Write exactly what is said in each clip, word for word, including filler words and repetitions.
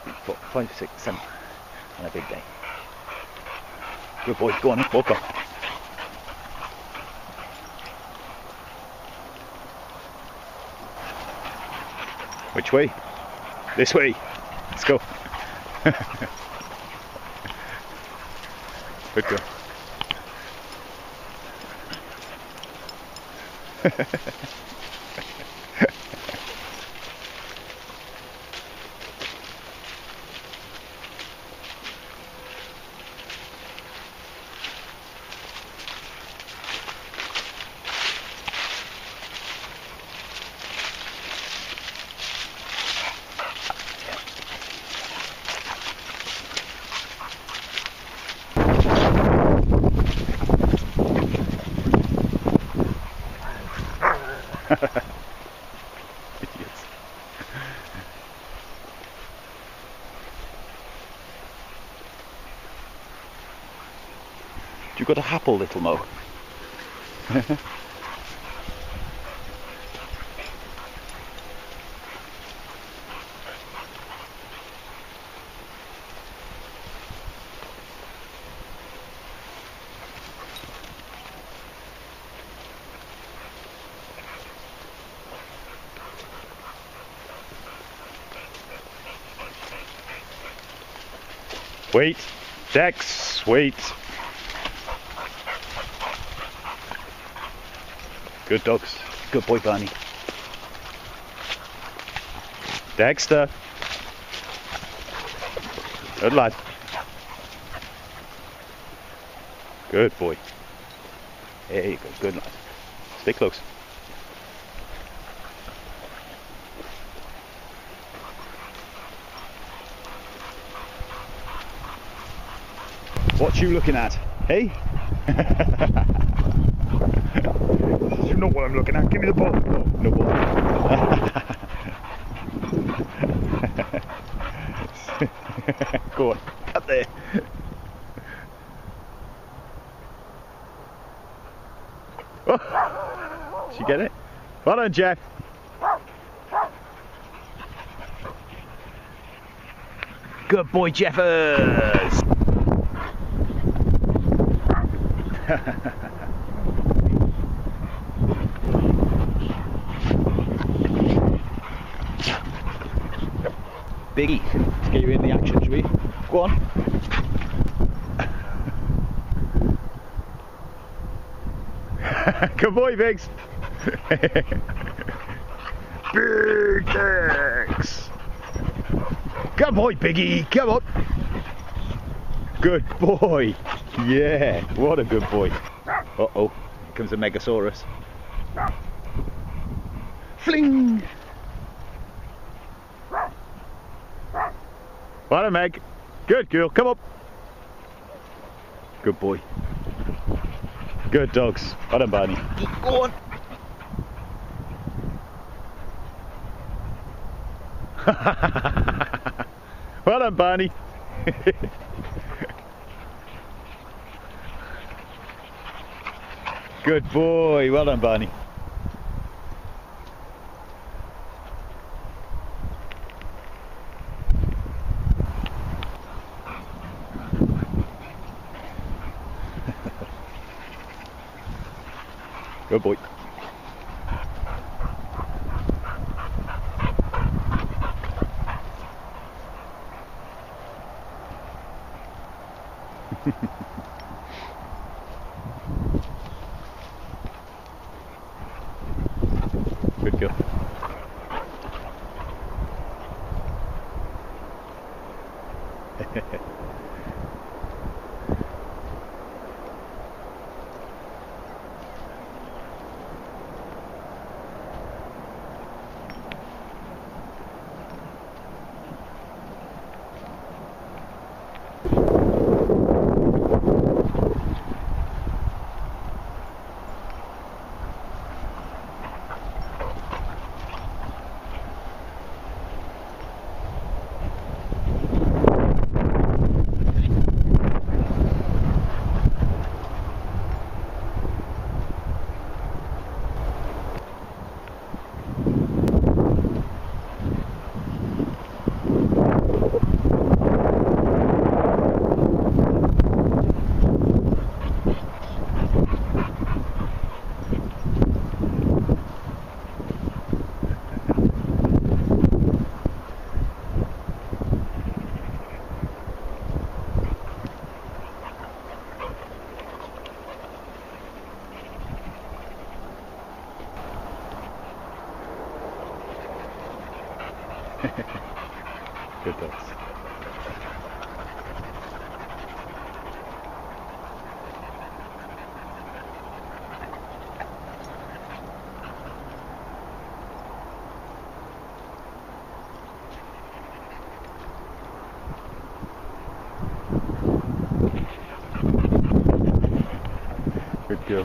four, five, six, seven, and a big day. Good boy, go on in, walk on. Which way? This way. Let's go. Good girl. Idiots. You got a apple, little Mo? Wait, Dex, wait. Good dogs. Good boy, Barney. Dexter. Good lad. Good boy. There you go, good lad. Stay close. What you looking at? Hey? You know what I'm looking at. Give me the ball. No, no ball. Go on. Up there. Oh. Did you get it? Well done, Jeff. Good boy, Jeffers. Biggie, let's get you in the action, shall we? Go on. Good boy, Biggs. Big Dex. Good boy, Biggie. Come on. Good boy. Yeah, what a good boy. Uh-oh, here comes a Megasaurus. Fling! Well done, Meg. Good girl, come up. Good boy. Good dogs. Well done, Barney. Go on. Well done, Barney. Good boy. Well done, Barney. Good boy. Good girl. Good dogs. Good girl.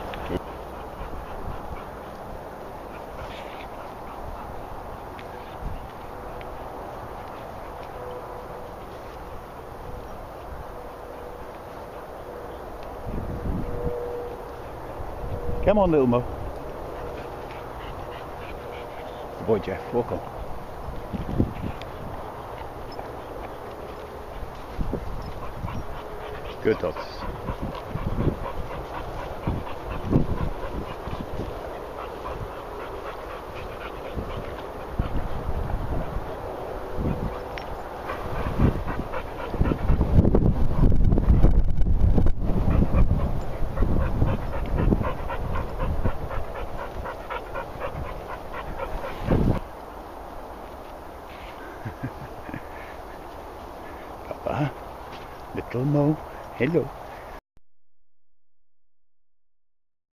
Come on, little Mo. Good boy, Jeff. Walk on. Good dogs. Papa, little Mo, hello.